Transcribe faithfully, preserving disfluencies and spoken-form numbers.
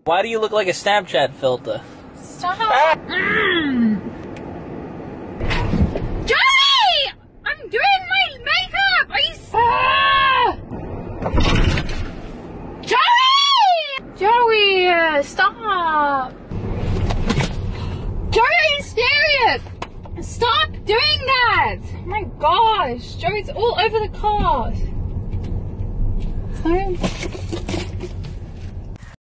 Why do you look like a Snapchat filter? Stop! Mm. Joey! I'm doing my makeup! Are you... Ah! Joey! Joey, uh, stop! Joey, are you serious? Stop doing that! Oh my gosh, Joey's all over the car. So...